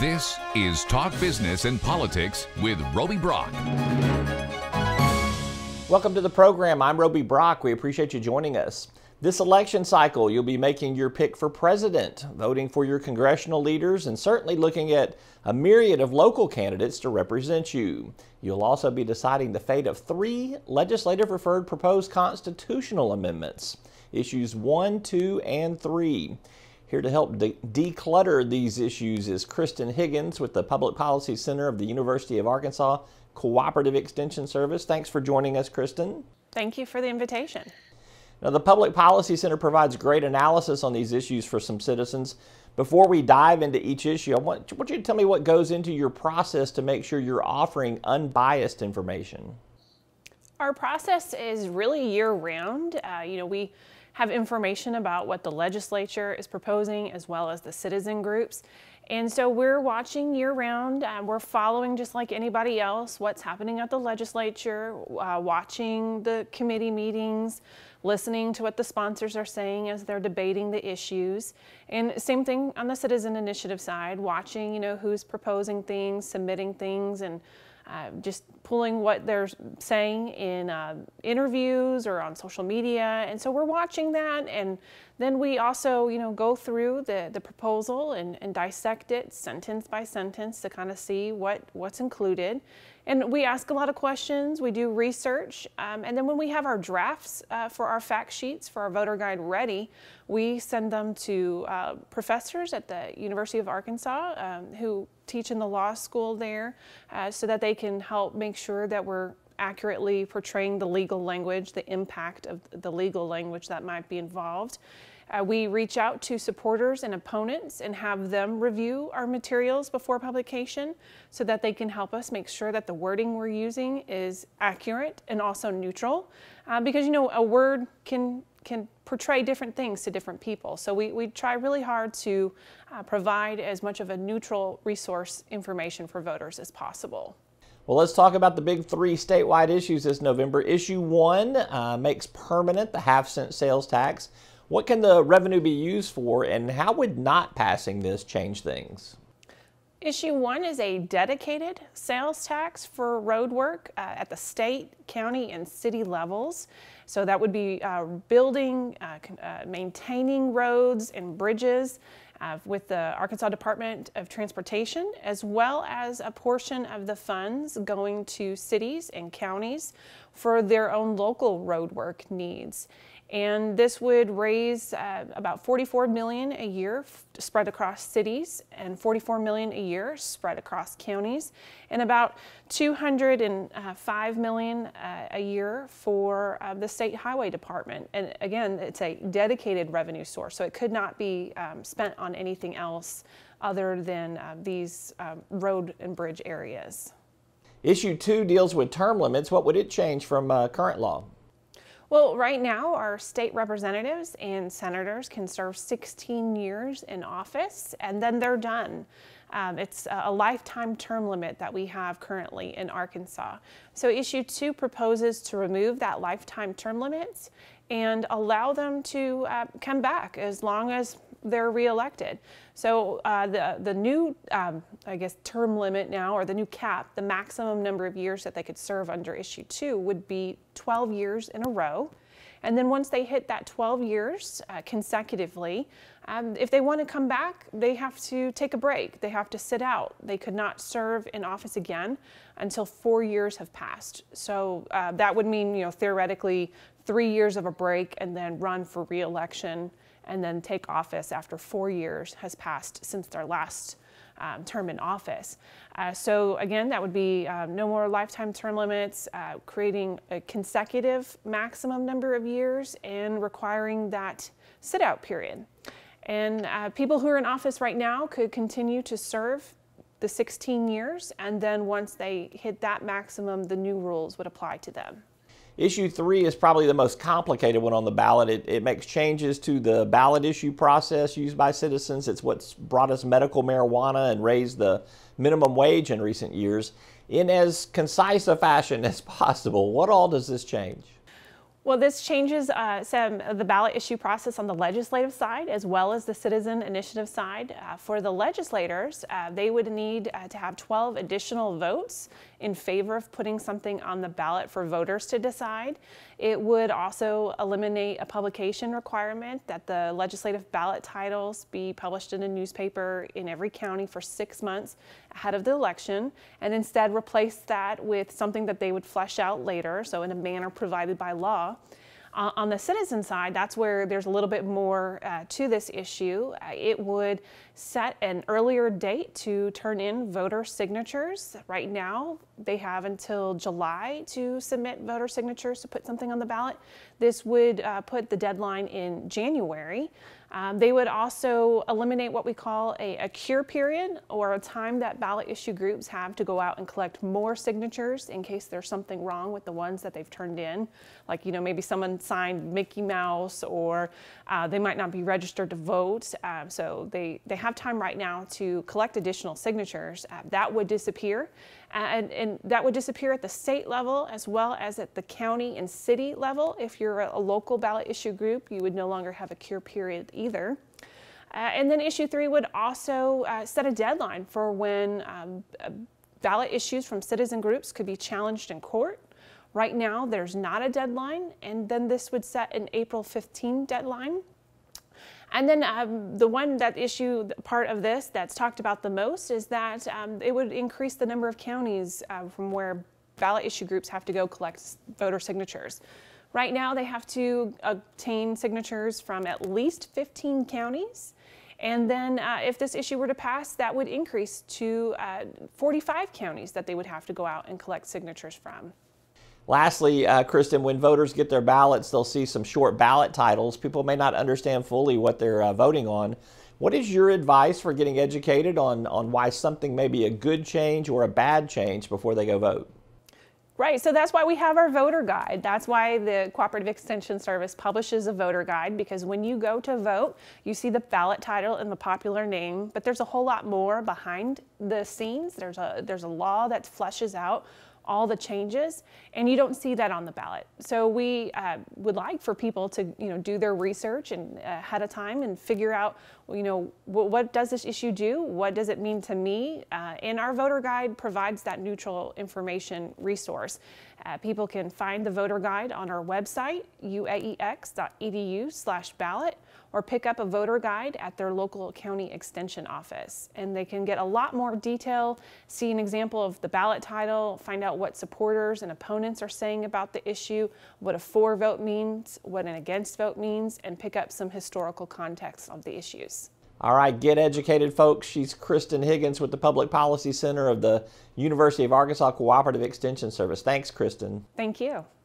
This is Talk Business and Politics with Roby Brock. Welcome to the program. I'm Roby Brock. We appreciate you joining us. This election cycle, you'll be making your pick for president, voting for your congressional leaders, and certainly looking at a myriad of local candidates to represent you. You'll also be deciding the fate of 3 legislative-referred proposed constitutional amendments, issues 1, 2, and 3. Here to help declutter these issues is Kristin Higgins with the Public Policy Center of the University of Arkansas Cooperative Extension Service. Thanks for joining us, Kristin. Thank you for the invitation. Now, the Public Policy Center provides great analysis on these issues for some citizens. Before we dive into each issue, I want you to tell me what goes into your process to make sure you're offering unbiased information. Our process is really year-round. We have information about what the legislature is proposing as well as the citizen groups. And so we're watching year-round. We're following, just like anybody else, what's happening at the legislature, watching the committee meetings, listening to what the sponsors are saying as they're debating the issues. And same thing on the citizen initiative side, watching, who's proposing things, submitting things, and just pulling what they're saying in interviews or on social media. And so we're watching that, and then we also go through the proposal and dissect it sentence by sentence to kind of see what's included. And we ask a lot of questions, we do research, and then when we have our drafts for our fact sheets, for our voter guide ready, we send them to professors at the University of Arkansas who teach in the law school there so that they can help make sure that we're accurately portraying the legal language, the impact of the legal language that might be involved. We reach out to supporters and opponents and have them review our materials before publication so that they can help us make sure that the wording we're using is accurate and also neutral. Because a word can portray different things to different people. So we try really hard to provide as much of a neutral resource information for voters as possible. Well, let's talk about the big 3 statewide issues this November. Issue 1 makes permanent the half-cent sales tax. What can the revenue be used for, and how would not passing this change things? Issue 1 is a dedicated sales tax for road work at the state, county, and city levels. So that would be building, maintaining roads and bridges with the Arkansas Department of Transportation, as well as a portion of the funds going to cities and counties for their own local road work needs. And this would raise about $44 million a year spread across cities, and $44 million a year spread across counties, and about $205 million a year for the State Highway Department. And again, it's a dedicated revenue source, so it could not be spent on anything else other than these road and bridge areas. Issue 2 deals with term limits. What would it change from current law? Well, right now, our state representatives and senators can serve 16 years in office, and then they're done. It's a lifetime term limit that we have currently in Arkansas. So Issue 2 proposes to remove that lifetime term limits and allow them to come back as long as they're reelected. So the new, term limit now, or the new cap, the maximum number of years that they could serve under Issue 2 would be 12 years in a row. And then once they hit that 12 years consecutively, if they want to come back, they have to take a break. They have to sit out. They could not serve in office again until 4 years have passed. So that would mean, theoretically 3 years of a break and then run for re-election and then take office after 4 years has passed since their last term in office. So again, that would be no more lifetime term limits, creating a consecutive maximum number of years and requiring that sit-out period. And people who are in office right now could continue to serve the 16 years, and then once they hit that maximum, the new rules would apply to them. Issue 3 is probably the most complicated one on the ballot. It makes changes to the ballot issue process used by citizens. It's what's brought us medical marijuana and raised the minimum wage in recent years. In as concise a fashion as possible, what all does this change? Well, this changes some of the ballot issue process on the legislative side as well as the citizen initiative side. For the legislators, they would need to have 12 additional votes in favor of putting something on the ballot for voters to decide. It would also eliminate a publication requirement that the legislative ballot titles be published in a newspaper in every county for 6 months ahead of the election, and instead replace that with something that they would flesh out later, so in a manner provided by law. On the citizen side, that's where there's a little bit more to this issue. It would set an earlier date to turn in voter signatures. Right now, they have until July to submit voter signatures to put something on the ballot. This would put the deadline in January. They would also eliminate what we call a cure period, or a time that ballot issue groups have to go out and collect more signatures in case there's something wrong with the ones that they've turned in. Like, maybe someone signed Mickey Mouse, or they might not be registered to vote. So they have time right now to collect additional signatures. That would disappear. And that would disappear at the state level as well as at the county and city level. If you're a local ballot issue group, you would no longer have a cure period either. And then issue 3 would also set a deadline for when ballot issues from citizen groups could be challenged in court. Right now, there's not a deadline, and then this would set an April 15 deadline. And then the one part of this that's talked about the most is that it would increase the number of counties from where ballot issue groups have to go collect voter signatures. Right now, they have to obtain signatures from at least 15 counties. And then if this issue were to pass, that would increase to 45 counties that they would have to go out and collect signatures from. Lastly, Kristin, when voters get their ballots, they'll see some short ballot titles. People may not understand fully what they're voting on. What is your advice for getting educated on why something may be a good change or a bad change before they go vote? Right, so that's why we have our voter guide. That's why the Cooperative Extension Service publishes a voter guide, because when you go to vote, you see the ballot title and the popular name, but there's a whole lot more behind the scenes. There's a law that fleshes out all the changes, and you don't see that on the ballot. So we would like for people to do their research and ahead of time and figure out what does this issue do, what does it mean to me, and our voter guide provides that neutral information resource. People can find the voter guide on our website, uaex.edu/ballot, or pick up a voter guide at their local county extension office. And they can get a lot more detail, see an example of the ballot title, find out what supporters and opponents are saying about the issue, what a for vote means, what an against vote means, and pick up some historical context of the issues. All right, get educated, folks. She's Kristin Higgins with the Public Policy Center of the University of Arkansas Cooperative Extension Service. Thanks, Kristin. Thank you.